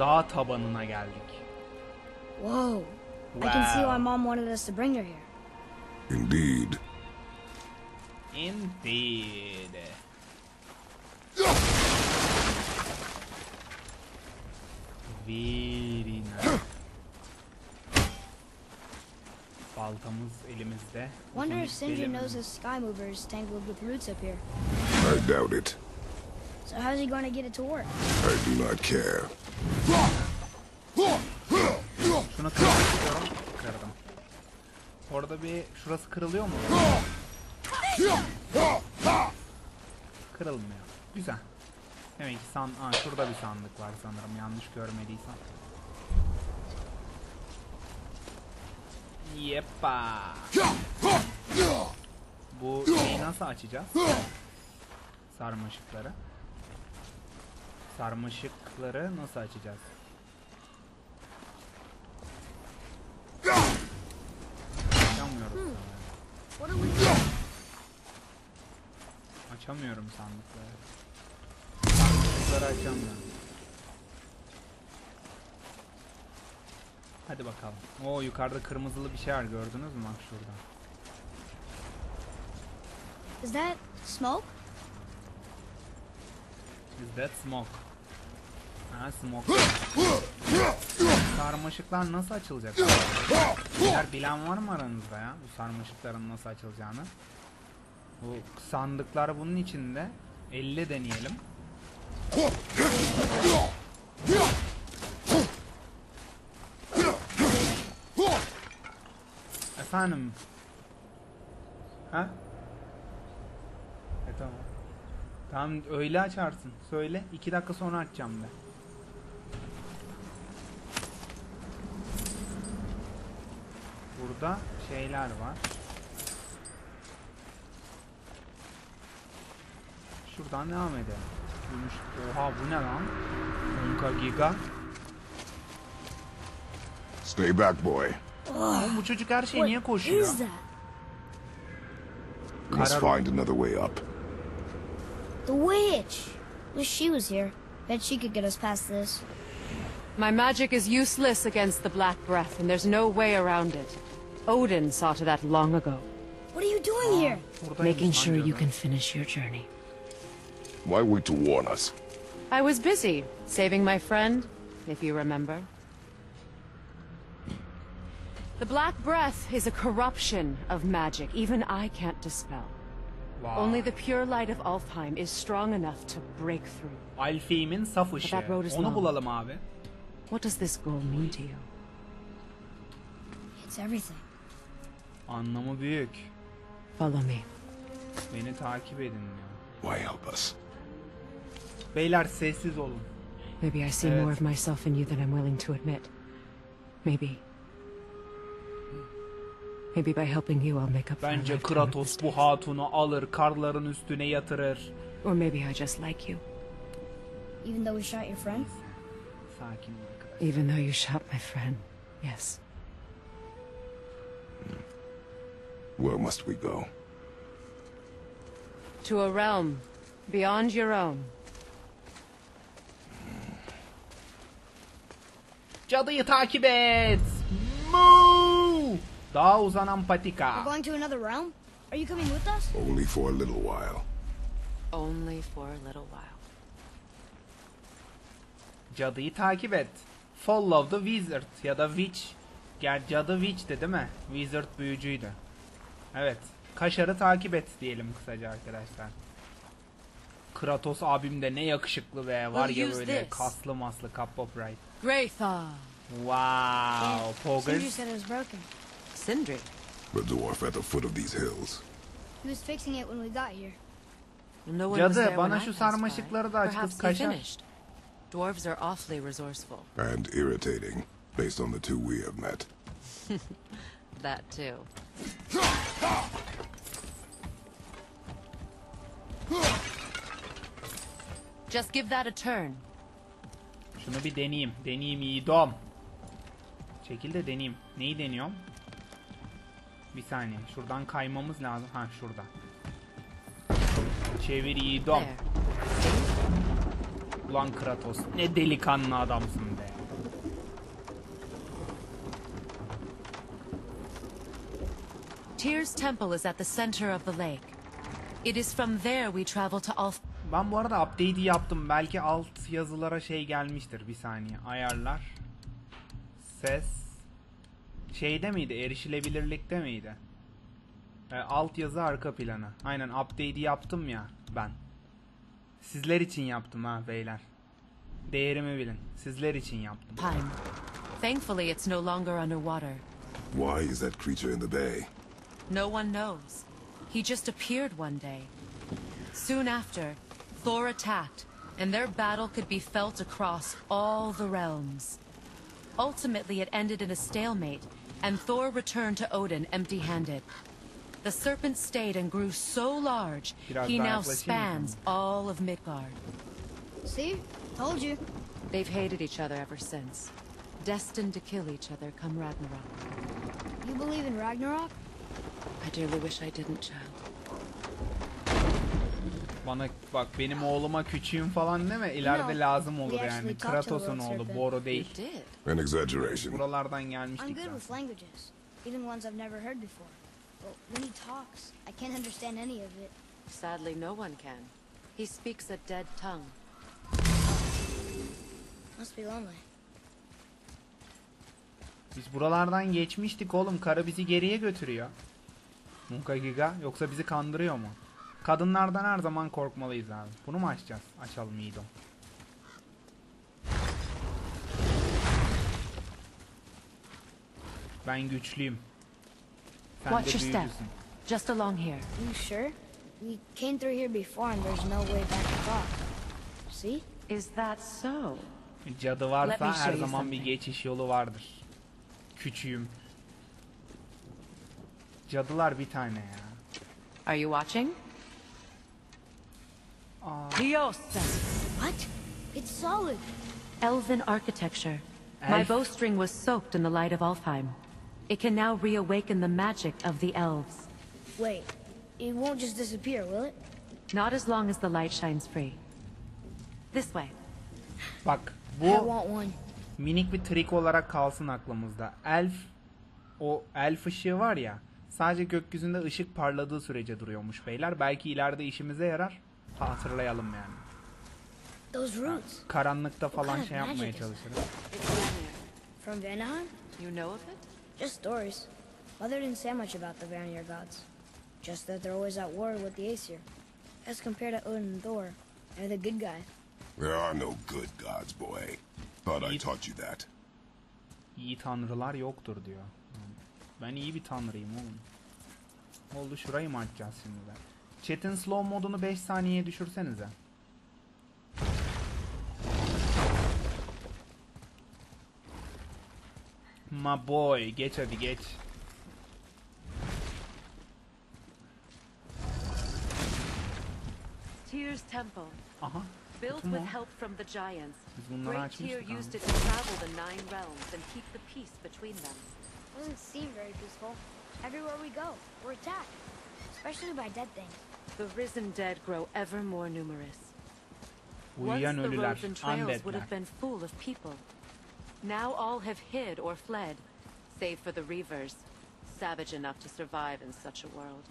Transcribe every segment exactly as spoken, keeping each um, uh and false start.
dağ tabanına geldik. Whoa. Wow. I can see why Mom wanted us to bring her here. Indeed. Indeed. Very nice. Baltamız elimizde. Wonder if Sindri knows the sky mover is tangled with roots up here. I doubt it. So how's he going to get it to work? I do not care. Şunu kırmak istiyorum. Kırdım. Orada bir şurası kırılıyor mu? Kırılmıyor. Güzel. Demek ki san Aa, şurada bir sandık var sanırım, yanlış görmediysem. Yeppa. Bu şeyi nasıl açacağız? Sarmaşıkları. Sarmaşıkları nasıl açacağız? Açamıyorum. Açamıyorum sandıkları. Sandıkları açamıyorum. Hadi bakalım. Oo, yukarıda kırmızılı bir şey var, gördünüz mü? Bak şurada. Is that smoke? Is that smoke? Ha, smoke. Sarmaşıklar nasıl açılacak? Eğer bilen var mı aranızda ya bu sarmaşıkların nasıl açılacağını? Bu sandıklar bunun içinde. elli deneyelim. Efendim? Ha? E tamam. Tamam, öyle açarsın. Söyle. iki dakika sonra açacağım de. Burada şeyler var. Şuradan devam edelim. Gümüş. Oha, bu ne lan? on giga. Stay back, boy. Oğlum, bu çocuk her şeyi niye koşuyor? What is that? We must find another way up. The witch. Wish she was here. Bet she could get us past this. My magic is useless against the Black Breath, and there's no way around it. Odin saw to that long ago. What are you doing here? Making sure you can finish your journey. Why wait to warn us? I was busy, saving my friend, if you remember. The Black Breath is a corruption of magic even I can't dispel. Wow. Only the pure light of Alfheim is strong enough to break through. Alfheim'in saf ışığı. That road is Onu long. bulalım abi. What does this goal mean to you? It's everything. Anlamı büyük. Follow me. Beni takip edin diyor. Why help us? Beyler sessiz olun. Maybe I see Evet. more of myself in you than I'm willing to admit. Maybe. Maybe by helping you I'll make up for a Bence lifetime of Kratos mistakes. bu hatunu alır, karların üstüne yatırır. Or maybe I just like you. Even though we shot your friend? Sakin ol arkadaşlar. Even though you shot my friend. Yes. Where must we go? To a realm beyond your own. Cadıyı takip et. Moo! Dağa uzanan We're patika. going to another realm? Are you coming with us? Only for a little while. Only for a little while. Cadıyı takip et. Follow the wizard ya da witch. Gel, cadı witch'ti değil mi? Wizard büyücüydü. Evet. Kaşar'ı takip et diyelim kısaca arkadaşlar. Kratos abim de ne yakışıklı be. Var ya böyle kaslı maslı, cup of right. Graythaw. Wow. Sindri Poggers. said it was broken. Sindri. The dwarf at the foot of these hills. He was fixing it when we got here. No one was Cadı, there bana when I şu passed sarmaşıkları by. da aç kız, Perhaps he kaşar. finished. Dwarves are awfully resourceful. And irritating, based on the two we have met. That too. Just give that a turn. Şunu bir deneyeyim. Deneyeyim yiğidom. Çekil de deneyeyim. Neyi deniyorum? Bir saniye. Şuradan kaymamız lazım. Ha, şurada. Çevir yiğidom. There. Ulan Kratos, ne delikanlı adamsın be. Tyr's temple is at the center of the lake. It is from there we travel to Alf... Ben bu arada update'i yaptım. Belki alt yazılara şey gelmiştir. Bir saniye. Ayarlar. Ses. Şeyde miydi? Erişilebilirlikte miydi? E, alt yazı arka planı. Aynen update'i yaptım ya ben. Sizler için yaptım ha beyler. Değerimi bilin. Sizler için yaptım. Time. Thankfully, it's no longer underwater. Why is that creature in the bay? No one knows. He just appeared one day. Soon after, Thor attacked, and their battle could be felt across all the realms. Ultimately, it ended in a stalemate, and Thor returned to Odin empty-handed. The serpent stayed and grew so large, Biraz he daha now yaklaşayım spans all of Midgard. See? Told you. They've hated each other ever since. Destined to kill each other come Ragnarok. You believe in Ragnarok? I dearly wish I didn't, child. Bana bak benim oğluma küçüğüm falan deme. İleride No, lazım olur we yani. actually talked to Kratos'un Lord oğlu. Serpent. Boru You değil. did? An exaggeration. Buralardan I'm gelmiştik good zaten. with languages, even ones I've never heard before. But when he talks, I can't understand any of it. Sadly, no one can. He speaks a dead tongue. Must be lonely. Biz buralardan geçmiştik oğlum. Karı bizi geriye götürüyor. Munka Giga. Yoksa bizi kandırıyor mu? Kadınlardan her zaman korkmalıyız abi. Bunu mu açacağız? Açalım iyi de. Ben güçlüyüm. Sen Watch de your step. büyücüsün. Just along here. You sure? We came through here before and there's no way back across. See? Is that so? Cadı Let varsa me show her you zaman bir something. geçiş yolu vardır. Küçüğüm. Cadılar bir tane ya. Are you watching? Diosa. What? It's solid. Elven architecture. My Elf. bowstring was soaked in the light of Alfheim. It can now reawaken the magic of the elves. Wait, it won't just disappear, will it? Not as long as the light shines free. This way. Bak I bu want one. minik bir trik olarak kalsın aklımızda. Elf, o elf ışığı var ya, sadece gökyüzünde ışık parladığı sürece duruyormuş beyler. Belki ileride işimize yarar. Hatırlayalım yani. Those roots. Karanlıkta falan kind of şey yapmaya magic is çalışırız. It's Vanir. From Vanaheim? You know of it? Just stories. Mother didn't say much about the Vanir gods. Just that they're always at war with the Aesir. As compared to Odin and Thor, they're the good guys. There are no good gods, boy. Thought I İyi- taught you that. İyi tanrılar yoktur diyor. Ben iyi bir tanrıyım oğlum. Oldu, şurayı mı açacağız şimdi de? Chat'in slow modunu beş saniyeye düşürsenize. My boy, geç hadi geç. Tyr's temple. Aha. Built kutu with mu? help from the giants. Biz bunları Great Tyr açmıştık used abi. it to travel the nine realms and keep the peace between them. Doesn't seem very peaceful. Everywhere we go, we're attacked. Especially by dead things. The risen dead grow ever more numerous. Once Uyuyan the ölüler, roads and trails would undeadler. have been full of people. Now all have hid or fled, save for the Reavers, savage enough to survive in such a world.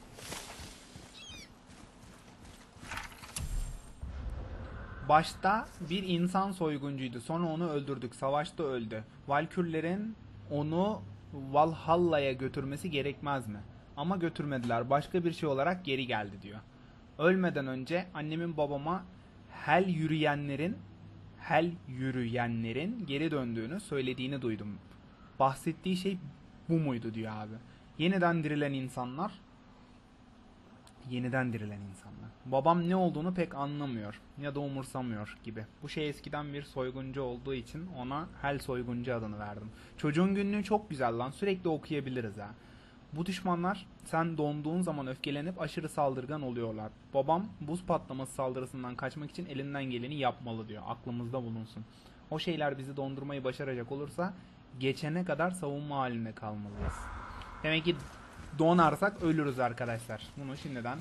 Başta bir insan soyguncuydu. Sonra onu öldürdük. Savaşta öldü. Valkürlerin onu Valhalla'ya götürmesi gerekmez mi? Ama götürmediler. Başka bir şey olarak geri geldi diyor. Ölmeden önce annemin babama hel yürüyenlerin hel yürüyenlerin geri döndüğünü söylediğini duydum. Bahsettiği şey bu muydu diyor abi. Yeniden dirilen insanlar yeniden dirilen insanlar. Babam ne olduğunu pek anlamıyor ya da umursamıyor gibi. Bu şey eskiden bir soyguncu olduğu için ona Hel soyguncu adını verdim. Çocuğun günlüğü çok güzel lan. Sürekli okuyabiliriz ha. Bu düşmanlar sen donduğun zaman öfkelenip aşırı saldırgan oluyorlar. Babam buz patlaması saldırısından kaçmak için elinden geleni yapmalı diyor. Aklımızda bulunsun. O şeyler bizi dondurmayı başaracak olursa geçene kadar savunma halinde kalmalıyız. Demek ki donarsak ölürüz arkadaşlar. Bunu şimdiden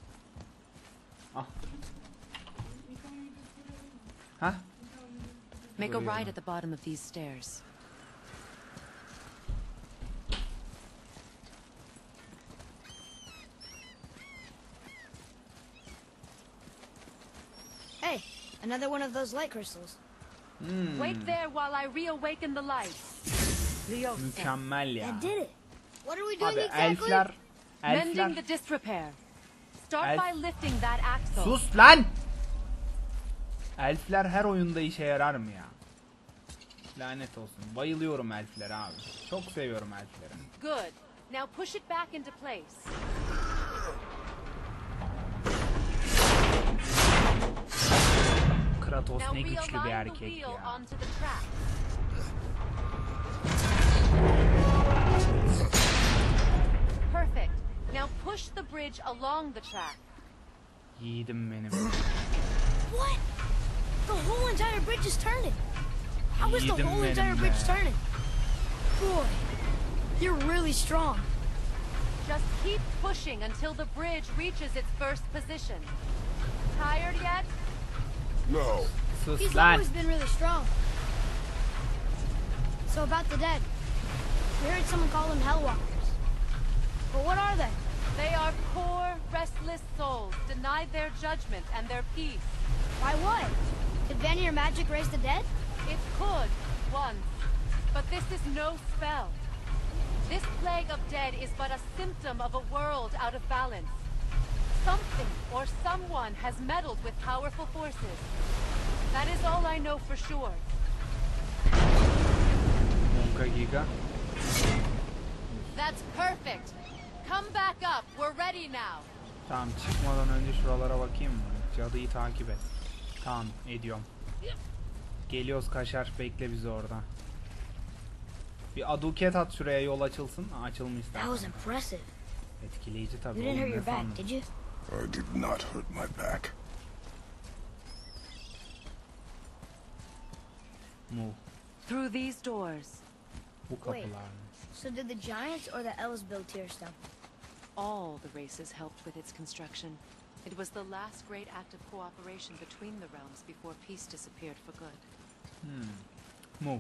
ah. Hah? Make a Duruyor. right at the bottom of these stairs. Hey, another one of those light crystals. Hmm, Wait there while I reawaken the light. Liosa. mükemmel ya. That did it. What are we doing Abi exactly? elfler, Mending elfler. the disrepair. Start Elf- by lifting that axle. Sus lan! Elfler her oyunda işe yarar mı ya? Lanet olsun. Bayılıyorum elflere abi. Çok seviyorum elfleri. Good. Now push it back into place. Kratos Now ne güçlü bir realign the erkek wheel ya. onto the track. Perfect. Now push the bridge along the track. Yiğidim benim. What? The whole entire bridge is turning. How is the Yiğidim whole benim entire bridge be. turning? Boy, you're really strong. Just keep pushing until the bridge reaches its first position. Tired yet? No. Sus He's lan. always been really strong. So about the dead. We heard someone call them Hellwalkers. But what are they? They are poor, restless souls, denied their judgment and their peace. Why what? Could Vanir magic raise the dead? It could, once. But this is no spell. This plague of dead is but a symptom of a world out of balance. Something or someone has meddled with powerful forces. That is all I know for sure. Monka Giga. That's perfect. Come back up. We're ready now. Tamam, çıkmadan önce şuralara bakayım mı? Cadıyı takip et. Tamam, ediyorum. Geliyoruz Kaşar, bekle bizi orada. Bir aduket at şuraya, yol açılsın. Ha, açılmış That was zaten. impressive. Etkileyici tabii. You didn't oğlum, hurt your ne back, sandın? did you? I did not hurt my back. Move. Through these doors. Bu Wait. kapılar mı? So did the Giants or the Elves build Tearstone? All the races helped with its construction. It was the last great act of cooperation between the realms before peace disappeared for good. Move.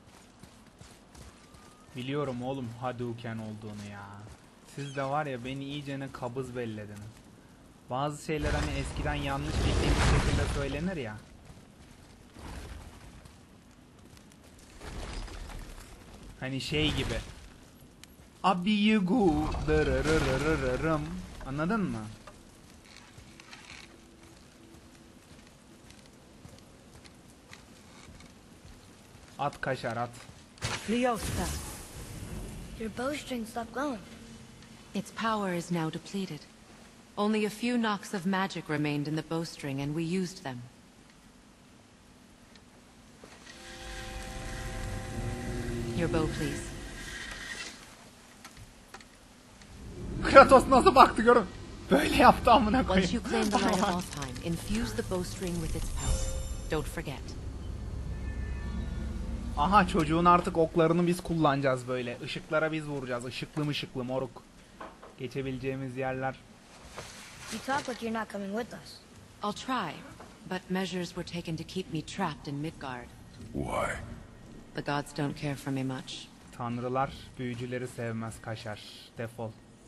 Biliyorum oğlum Hadouken olduğunu ya. Siz de var ya, beni iyicene kabız bellediniz. Bazı şeyler hani eskiden yanlış bildiğimiz şekilde söylenir ya. Hani şey gibi. Abiyigu dırırırırırım. Anladın mı? At Kaşar at. Liosa. Your bowstring stopped glowing. Its power is now depleted. Only a few knocks of magic remained in the bowstring, and we used them. Your bow, please. Kratos nasıl baktı görün. Böyle yaptı amına koyayım. Once you claim the light of Alfheim, infuse the bowstring with its power. Don't forget. Aha, çocuğun artık oklarını biz kullanacağız böyle. Işıklara biz vuracağız. Işıklı mışıklı moruk. Geçebileceğimiz yerler. You talk like you're not coming with us. I'll try, but measures were taken to keep me trapped in Midgard. Why? The gods don't care for me much. Tanrılar büyücüleri sevmez Kaşar. Defol.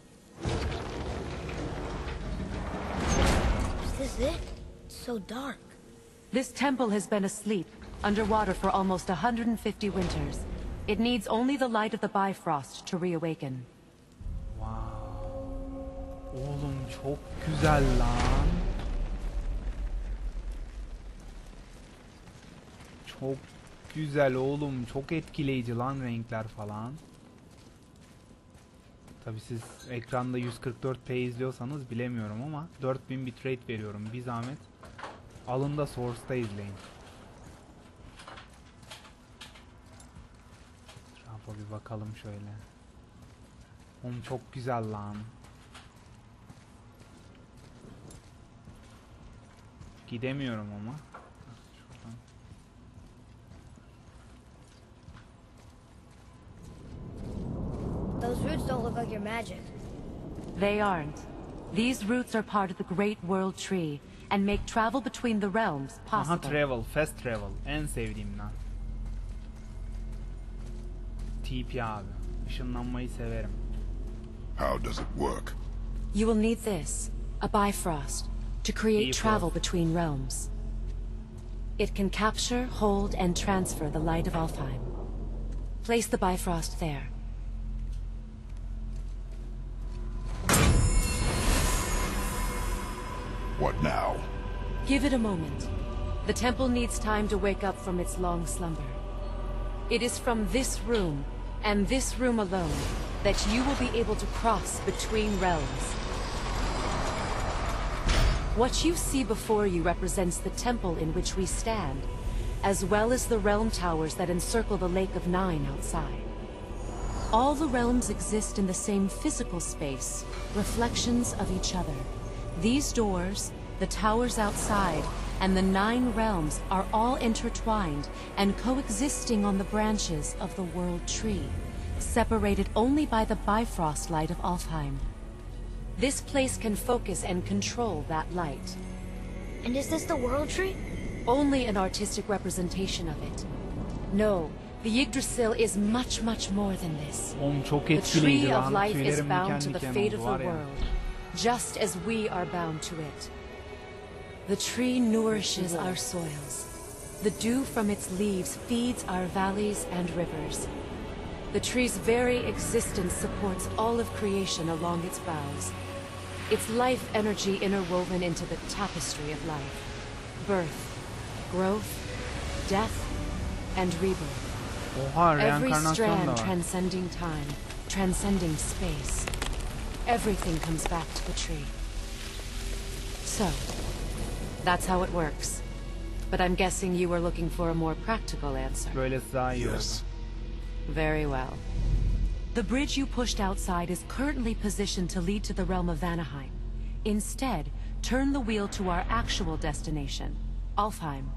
Is this it? It's so dark. This temple has been asleep, underwater for almost one hundred fifty winters. It needs only the light of the Bifrost to reawaken. Wow. Oğlum çok güzel lan. Çok güzel oğlum. Çok etkileyici lan renkler falan. Tabi siz ekranda yüz kırk dört p izliyorsanız bilemiyorum ama dört bin bitrate veriyorum. Bir zahmet alın da Source'da izleyin. Etrafa bir bakalım şöyle. Oğlum çok güzel lan. Gidemiyorum ama. Şuradan. Those roots don't look like your magic. They aren't. These roots are part of the Great World Tree, and make travel between the realms Aha, possible. travel, fast travel. En sevdiğim lan. T P abi. Işınlanmayı severim. How does it work? You will need this, a Bifrost, to create Bifrost. travel between realms. It can capture, hold, and transfer the light of Alfheim. Place the Bifrost there. What now? Give it a moment. The temple needs time to wake up from its long slumber. It is from this room, and this room alone, that you will be able to cross between realms. What you see before you represents the temple in which we stand, as well as the realm towers that encircle the Lake of Nine outside. All the realms exist in the same physical space, reflections of each other. These doors, the towers outside, and the nine realms are all intertwined and coexisting on the branches of the World Tree, separated only by the Bifrost light of Alfheim. This place can focus and control that light. And is this the World Tree? Only an artistic representation of it. No, the Yggdrasil is much, much more than this. Oğlum çok The etkileydi tree of lan. life is Tüylerim bound diken to the diken fate oldu of var the ya. world, just as we are bound to it. The tree nourishes our soils. The dew from its leaves feeds our valleys and rivers. The tree's very existence supports all of creation along its boughs. Its life energy interwoven into the tapestry of life. Birth, growth, death, and rebirth. Oha, Every reenkarnasyon da strand var. transcending time, transcending space. Everything comes back to the tree. So, that's how it works. But I'm guessing you were looking for a more practical answer. Böylesi daha iyi oldu. Yes. Very well. The bridge you pushed outside is currently positioned to lead to the realm of Vanaheim. Instead, turn the wheel to our actual destination, Alfheim.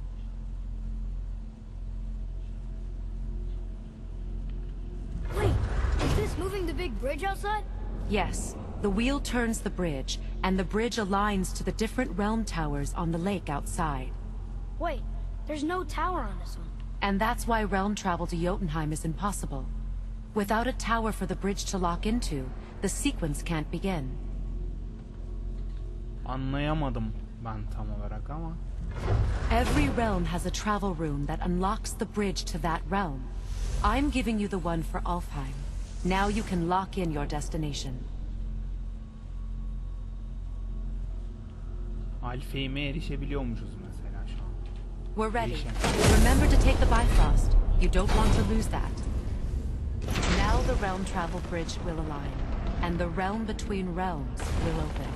Wait, is this moving the big bridge outside? Yes, the wheel turns the bridge, and the bridge aligns to the different realm towers on the lake outside. Wait, there's no tower on this one. And that's why realm travel to Jotunheim is impossible. Without a tower for the bridge to lock into, the sequence can't begin. Anlayamadım ben tam olarak ama. Every realm has a travel room that unlocks the bridge to that realm. I'm giving you the one for Alfheim. Now you can lock in your destination. Alfheim'e erişebiliyormuşuz mesela şu an. We're ready. Erişen. Remember to take the Bifrost. You don't want to lose that. Now the realm travel bridge will align, and the realm between realms will open.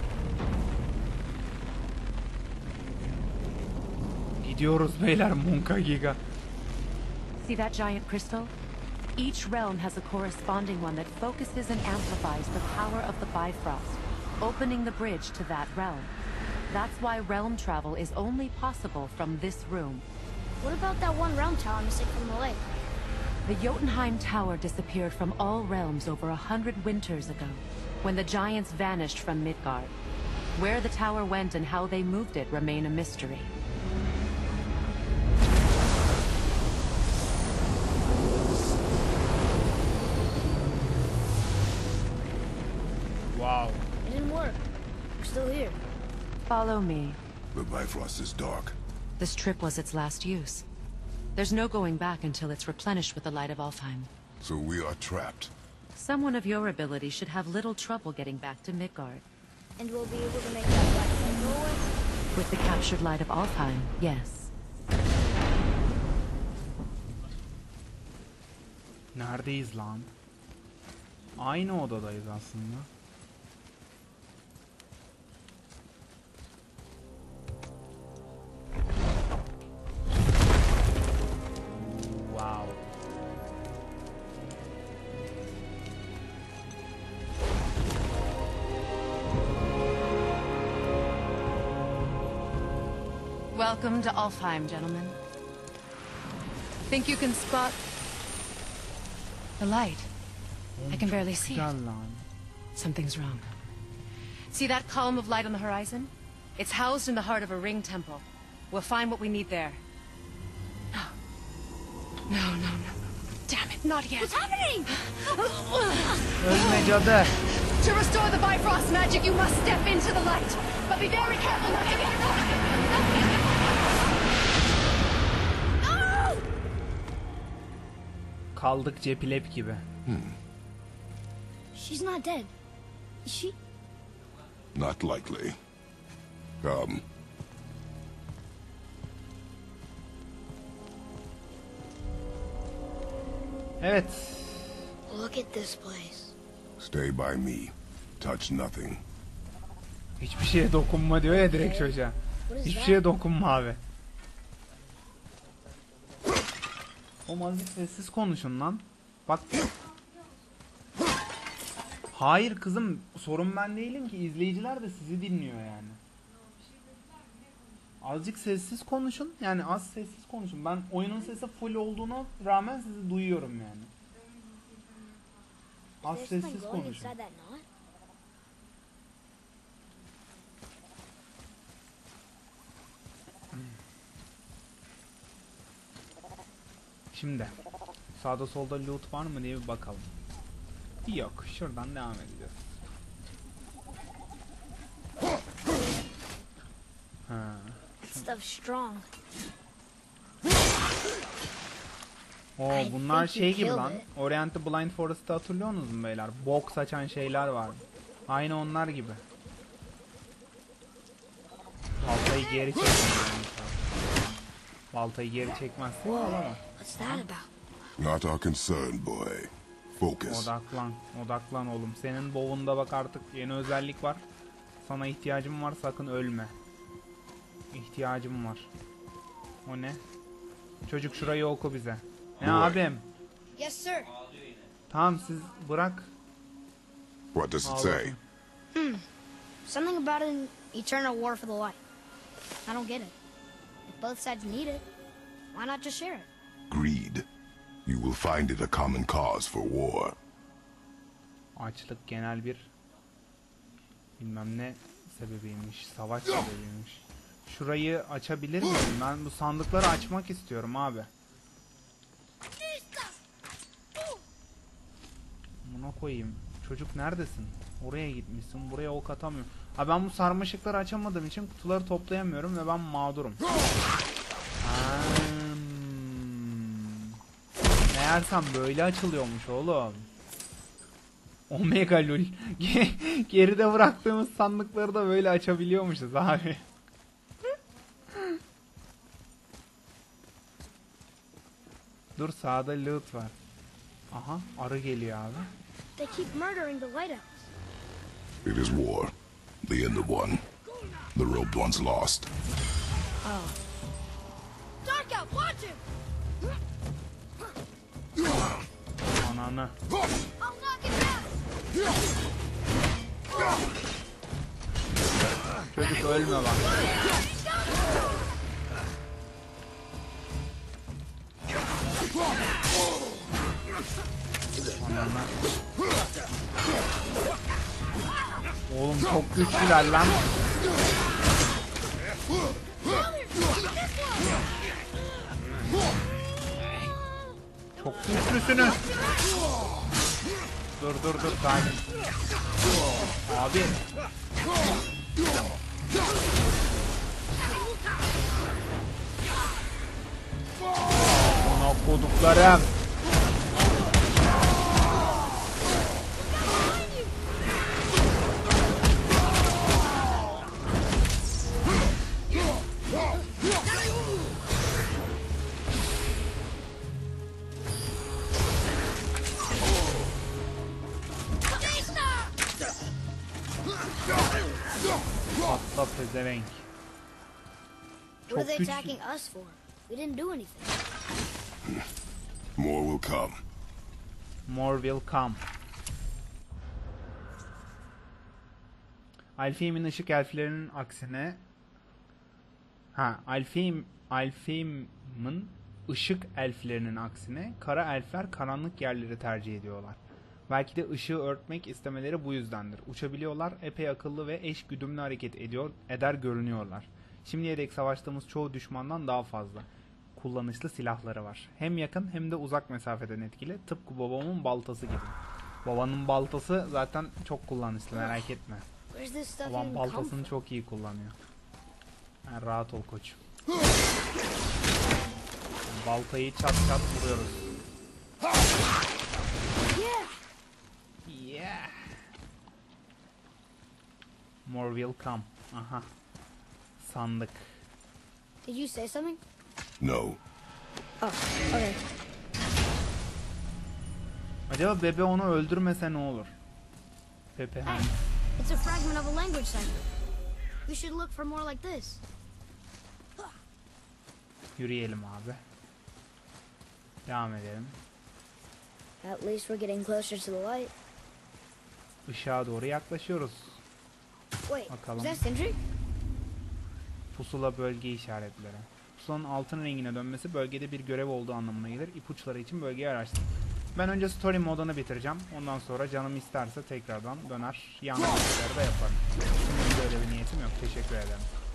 Gidiyoruz beyler, Munka Giga. See that giant crystal? Each realm has a corresponding one that focuses and amplifies the power of the Bifrost, opening the bridge to that realm. That's why realm travel is only possible from this room. What about that one realm tower missing from the lake? The Jotunheim Tower disappeared from all realms over a hundred winters ago, when the giants vanished from Midgard. Where the tower went and how they moved it remain a mystery. Wow. It didn't work. We're still here. Follow me. The Bifrost is dark. This trip was its last use. There's no going back until it's replenished with the light of Alfheim. So we are trapped. Someone of your ability should have little trouble getting back to Midgard. And we'll be able to make that black light go away? With the captured light of Alfheim, yes. Neredeyiz lan? Aynı odadayız aslında. Wow. Welcome to Alfheim, gentlemen. Think you can spot the light? I can barely see it. Güzel lan. Something's wrong. See that column of light on the horizon? It's housed in the heart of a ring temple. We'll find what we need there. No. No, no, no, no. Damn it, not yet. What's happening? Ölme cadı. To restore the Bifrost magic, you must step into the light. But be very careful not to get No! Kaldık cepilep gibi. She's not dead. Is she? Not likely. Come. Evet. Look at this place. Stay by me. Touch nothing. Hiçbir şeye dokunma diyor ya direkt çocuğa. What is Hiçbir that? şeye dokunma abi. O azıcık sessiz konuşun lan. Bak. Hayır kızım, sorun ben değilim ki, izleyiciler de sizi dinliyor yani. Azıcık sessiz konuşun, yani az sessiz konuşun. Ben oyunun sesi full olduğuna rağmen sizi duyuyorum yani. Az Is there something sessiz glowing konuşun. inside that knot? Şimdi sağda solda loot var mı diye bir bakalım. Yok, şuradan devam edeceğiz. Ha. That stuff's strong. Oo, I bunlar think you şey gibi killed lan. it. Orient the Blind Forest'ı hatırlıyorsunuz mu beyler? Bok saçan şeyler var. Aynı onlar gibi. Baltayı geri çekmez. Baltayı geri çekmezse alamam. What's that about? Not our concern, boy. Focus. Odaklan, odaklan oğlum. Senin bow'unda bak artık yeni özellik var. Sana ihtiyacım var, sakın ölme. İhtiyacım var. O ne? Çocuk şurayı oku bize. Ne Boy. abim? Yes, sir. Tamam siz bırak. What does it Al say? bakayım. Something about an eternal war for the light. I don't get it. If both sides need it, why not just share it? Greed. You will find it a common cause for war. Açlık genel bir bilmem ne sebebiymiş. Savaş sebebiymiş. Şurayı açabilir miyim? Ben bu sandıkları açmak istiyorum abi. Buna koyayım. Çocuk neredesin? Oraya gitmişsin. Buraya ok atamıyorum. Ha, ben bu sarmaşıkları açamadığım için kutuları toplayamıyorum ve ben mağdurum. Hmm. Meğersem böyle açılıyormuş oğlum. Omega lul. Geride bıraktığımız sandıkları da böyle açabiliyormuşuz abi. Dur, sağda loot var. Aha, arı geliyor abi. They keep murdering the lighthouse. It is war. The end of one. The robed one's lost. Dark out, watch him! Ananı. I'll knock him down! Çocuk ölme bak. Ananı. Oğlum çok güçlüler lan. Çok güçlüsünüz. Dur dur dur sakin. Abi. Ona koduklarım. Patla pezevenk. What are Çok they güçlü. attacking us for? We didn't do anything. More will come. More will come. Alfheim'in ışık elflerinin aksine ha Alfheim Alfheim'in ışık elflerinin aksine kara elfler karanlık yerleri tercih ediyorlar. Belki de ışığı örtmek istemeleri bu yüzdendir. Uçabiliyorlar, epey akıllı ve eş güdümlü hareket ediyor, eder görünüyorlar. Şimdiye dek savaştığımız çoğu düşmandan daha fazla kullanışlı silahları var. Hem yakın hem de uzak mesafeden etkili. Tıpkı babamın baltası gibi. Babanın baltası zaten çok kullanışlı, merak etme. Where's this stuff Babam even come baltasını from? çok iyi kullanıyor. Yani rahat ol koç. Baltayı çat çat vuruyoruz. Yeah! Yeah. More will come. Aha. Sandık. Did you say something? No. Oh, okay. Acaba bebe onu öldürmese ne olur? Pepe hani. It's a fragment of a language cipher. We should look for more like this. Yürüyelim abi. Devam edelim. At least we're getting closer to the light. Işığa doğru yaklaşıyoruz. Wait, Bakalım. is that Sindri? Pusula bölge işaretleri. Pusulanın altın rengine dönmesi bölgede bir görev olduğu anlamına gelir. İpuçları için bölgeyi araştır. Ben önce story modunu bitireceğim. Ondan sonra canım isterse tekrardan döner. Yan görevleri de yaparım. Şimdi böyle bir niyetim yok. Teşekkür ederim.